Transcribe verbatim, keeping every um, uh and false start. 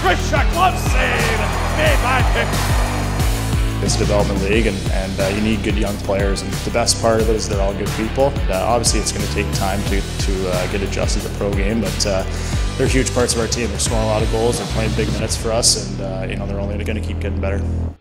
wrist shot, glove save, made by Pickard. It's a development league, and, and uh, you need good young players, and the best part of it is they're all good people. Uh, obviously it's going to take time to, to uh, get adjusted to the pro game, but uh, they're huge parts of our team. They're scoring a lot of goals, they're playing big minutes for us, and uh, you know, they're only going to keep getting better.